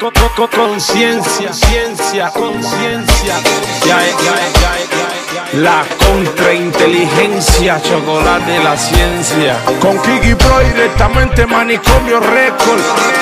Conciencia, ciencia, conciencia. La contrainteligencia, chocolate de la ciencia. Con Kiki Pro directamente Manicomio Record.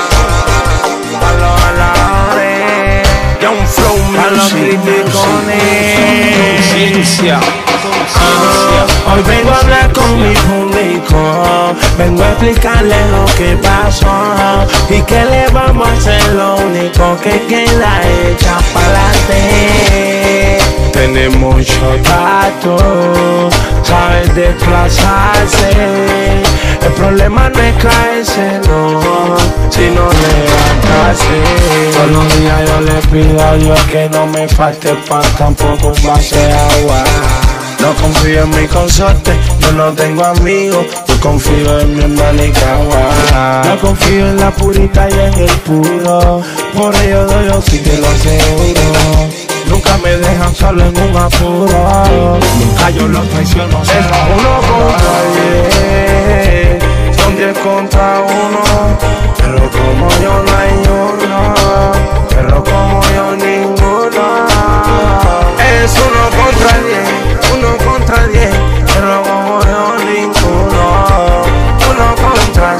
Ya un flow music. Conciencia. Hoy vengo a hablar con mi público, vengo a explicarle lo que pasó y que le vamos a hacer. Lo único que queda es echar pa'lante. Tenemos mucho Tato, sabes desplazarse. El problema no es caerse, no, sino levantarse. Todos los días yo le pido a Dios que no me falte pan, tampoco un vaso de agua. No confío en mi consorte, yo no tengo amigos, yo confío en mi hermanita. No confío en la purita y en el puro, por ello doy yo sí que lo aseguro. Nunca me dejan solo en un apuro, nunca yo los traiciono. Es uno contra 10, son 10 contra 1, pero como yo no hay uno, pero como yo ninguno. Es uno contra 10, uno contra 10, pero como yo ninguno. Uno contra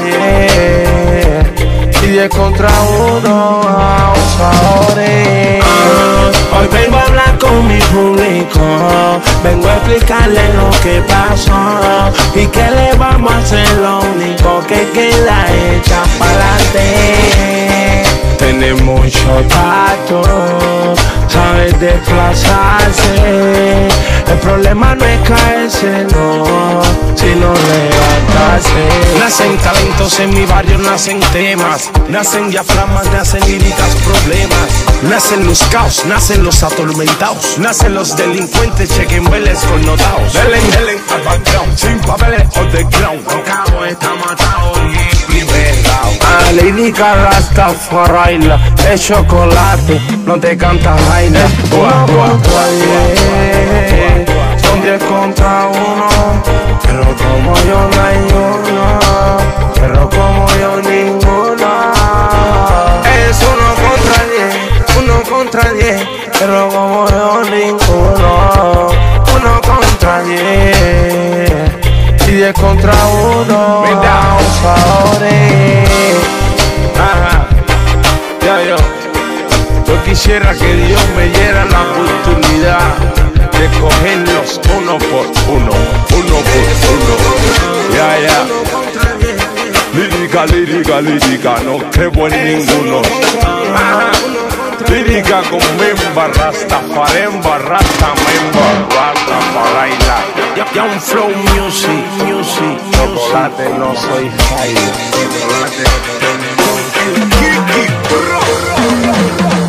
10 y 10 contra 1, abusadores. Hoy vengo a hablar con mi público, vengo a explicarle lo que pasó y que le vamos a hacer. Lo único que queda es echar pa'lante. tenemos mucho Tato, sabes desplazarse. El problema no es caerse, no, sino levantarse. Nacen talentos en mi barrio, nacen temas, nacen diafragmas, nacen líricas, problemas. Nacen los caos, nacen los atormentados, nacen los delincuentes, chequenveles connotados. Delen al background, sin papeles on the ground. Los cabos están matados y liberados. A lírica Rastafari, de chocolate, no te cantas vaina. Uno contra 10, son 10 contra 1, pero como yo no hay uno, pero como yo ninguno. Es uno contra 10, pero como yo ninguno. Uno contra 10 y 10 contra 1. Me da abusadores. Ajá, yo quisiera que Dios me diera la oportunidad de cogerlos uno por uno, uno por uno. Lírica, no creo en ninguno. Ajá. Lírica con memba, Rastafari, Rastafari. Ya un flow music. Chocolate, no soy fire. Kiki Pro.